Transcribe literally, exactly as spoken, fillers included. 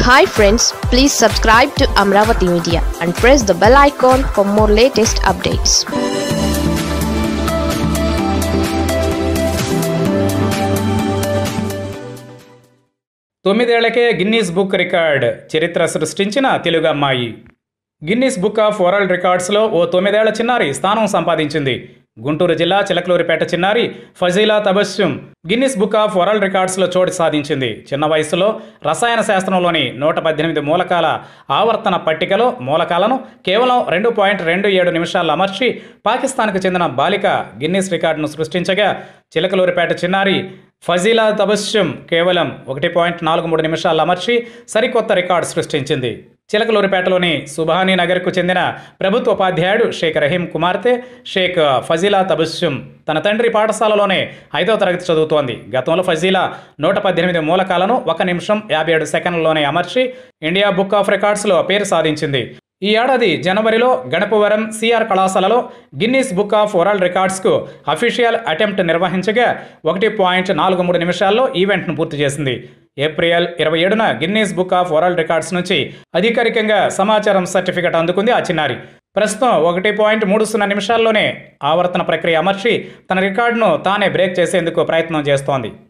Hi friends, please subscribe to Amravati Media and press the bell icon for more latest updates. తొమ్మిదేళ్లకే Guinness book record చరిత్ర సృష్టించిన తెలుగు అమ్మాయి. Guinness book of world రికార్డ్స్లో ఓ తొమ్మిదేళ్ల చిన్నారి స్థానం సంపాదించింది. గుంటూరు జిల్లా చిలకలూరిపేట చిన్నారి Fazila Tabassum Guinness book of world రికార్డ్స్లో చోటు సాధించింది. చిన్న వయసులో రసాయన శాస్త్రంలోని నూట పద్దెనిమిది మూలకాల ఆవర్తన పట్టికలో మూలకాలను కేవలం రెండు పాయింట్ రెండు ఏడు నిమిషాల్లో అమర్చి పాకిస్తాన్కు చెందిన బాలిక గిన్నీస్ రికార్డును సృష్టించగా, చిలకలూరిపేట చిన్నారి ఫజీలా తబస్సుమ్ కేవలం ఒకటి పాయింట్ నాలుగు మూడు నిమిషాల్లో అమర్చి సరికొత్త రికార్డు సృష్టించింది. చిలకలూరిపేటలోని సుభానీ నగర్కు చెందిన ప్రభుత్వ ఉపాధ్యాయుడు షేక్ రహీం కుమార్తె షేక్ ఫజీలా తబస్సుమ్ తన తండ్రి పాఠశాలలోనే ఐదో తరగతి చదువుతోంది. గతంలో ఫజీలా నూట పద్దెనిమిది మూలకాలను ఒక నిమిషం యాభై ఏడు సెకండ్లలోనే అమర్చి ఇండియా బుక్ ఆఫ్ రికార్డ్స్లో పేరు సాధించింది. ఈ ఏడాది జనవరిలో గణపవరం సిఆర్ కళాశాలలో గిన్నీస్ బుక్ ఆఫ్ వరల్డ్ రికార్డ్స్కు అఫీషియల్ అటెంప్ట్ నిర్వహించగా ఒకటి పాయింట్ నాలుగు మూడు నిమిషాల్లో ఈవెంట్ను పూర్తి చేసింది. ఏప్రిల్ ఇరవై ఏడున Guinness book of world records నుంచి అధికారికంగా సమాచారం సర్టిఫికెట్ అందుకుంది ఆ చిన్నారి. ప్రస్తుతం ఒకటి పాయింట్ మూడు సున్నా నిమిషాల్లోనే ఆవర్తన ప్రక్రియ అమర్చి తన రికార్డును తానే బ్రేక్ చేసేందుకు ప్రయత్నం చేస్తోంది.